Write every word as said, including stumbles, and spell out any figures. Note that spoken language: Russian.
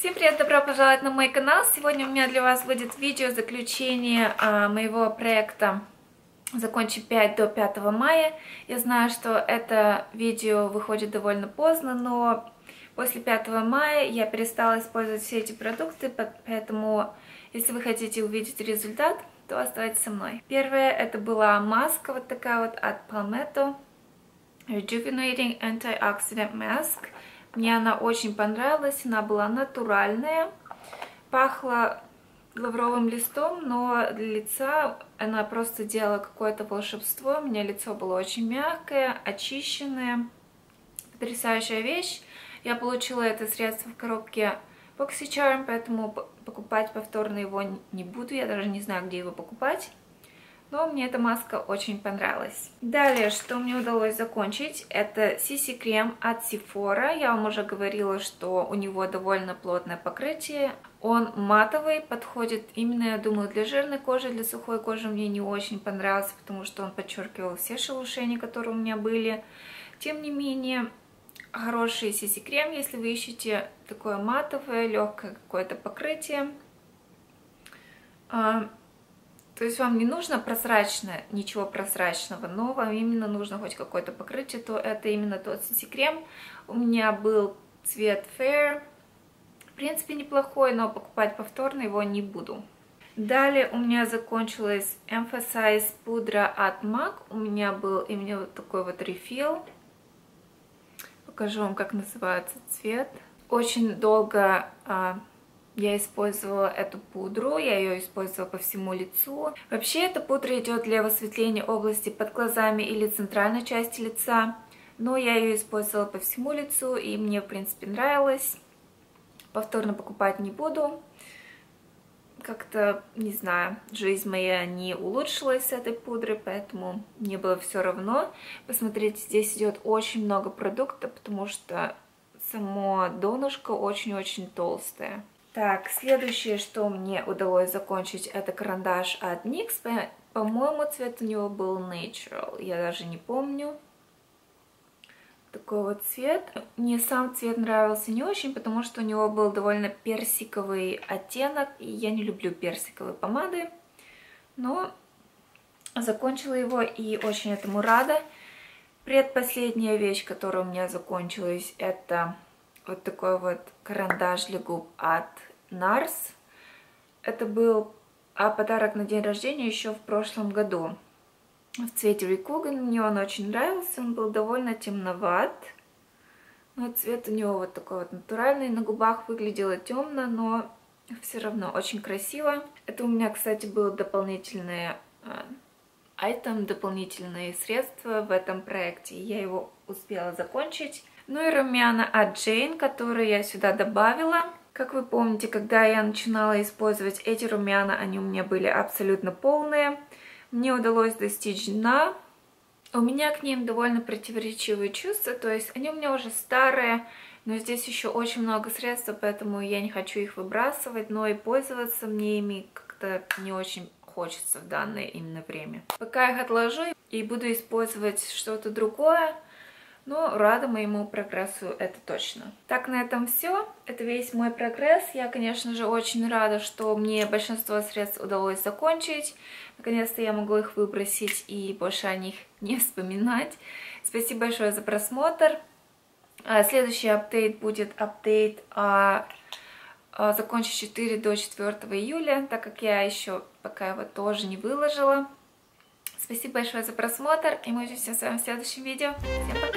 Всем привет, добро пожаловать на мой канал. Сегодня у меня для вас будет видео заключение а, моего проекта «Закончи пять до пятого мая». Я знаю, что это видео выходит довольно поздно, но после пятого мая я перестала использовать все эти продукты, поэтому если вы хотите увидеть результат, то оставайтесь со мной. Первое, это была маска вот такая вот от Palmetto Rejuvenating Antioxidant Mask. Мне она очень понравилась, она была натуральная, пахла лавровым листом, но для лица она просто делала какое-то волшебство. У меня лицо было очень мягкое, очищенное, потрясающая вещь. Я получила это средство в коробке BoxyCharm, поэтому покупать повторно его не буду, я даже не знаю, где его покупать. Но мне эта маска очень понравилась. Далее, что мне удалось закончить, это си си-крем от Sephora. Я вам уже говорила, что у него довольно плотное покрытие. Он матовый, подходит именно, я думаю, для жирной кожи, для сухой кожи мне не очень понравился, потому что он подчеркивал все шелушения, которые у меня были. Тем не менее, хороший си си-крем, если вы ищете такое матовое, легкое какое-то покрытие. То есть вам не нужно прозрачное, ничего прозрачного, но вам именно нужно хоть какое-то покрытие, то это именно тот си си-крем. У меня был цвет Fair, в принципе неплохой, но покупать повторно его не буду. Далее у меня закончилась Emphasize пудра от MAC. У меня был именно вот такой вот рефил. Покажу вам, как называется цвет. Очень долго... Я использовала эту пудру, я ее использовала по всему лицу. Вообще эта пудра идет для высветления области под глазами или центральной части лица. Но я ее использовала по всему лицу, и мне, в принципе, нравилось. Повторно покупать не буду. Как-то, не знаю, жизнь моя не улучшилась с этой пудрой, поэтому мне было все равно. Посмотрите, здесь идет очень много продукта, потому что само донышко очень-очень толстое. Так, следующее, что мне удалось закончить, это карандаш от никс. По-моему, цвет у него был Natural, я даже не помню. Такой вот цвет. Мне сам цвет нравился не очень, потому что у него был довольно персиковый оттенок, и я не люблю персиковые помады. Но закончила его и очень этому рада. Предпоследняя вещь, которая у меня закончилась, это... вот такой вот карандаш для губ от Nars. Это был а, подарок на день рождения еще в прошлом году. В цвете Recogan. Мне он очень нравился. Он был довольно темноват. Но цвет у него вот такой вот натуральный. На губах выглядело темно, но все равно очень красиво. Это у меня, кстати, был дополнительный айтем, дополнительные средства в этом проекте. Я его успела закончить. Ну и румяна от Jane, которые я сюда добавила. Как вы помните, когда я начинала использовать эти румяна, они у меня были абсолютно полные. Мне удалось достичь дна. У меня к ним довольно противоречивые чувства, то есть они у меня уже старые, но здесь еще очень много средств, поэтому я не хочу их выбрасывать, но и пользоваться мне ими как-то не очень хочется в данное именно время. Пока их отложу и буду использовать что-то другое, но рада моему прогрессу, это точно. Так, на этом все. Это весь мой прогресс. Я, конечно же, очень рада, что мне большинство средств удалось закончить. Наконец-то я могу их выбросить и больше о них не вспоминать. Спасибо большое за просмотр. Следующий апдейт будет апдейт о закончить четыре до четвёртого июля, так как я еще пока его тоже не выложила. Спасибо большое за просмотр, и мы увидимся с вами в следующем видео. Всем пока!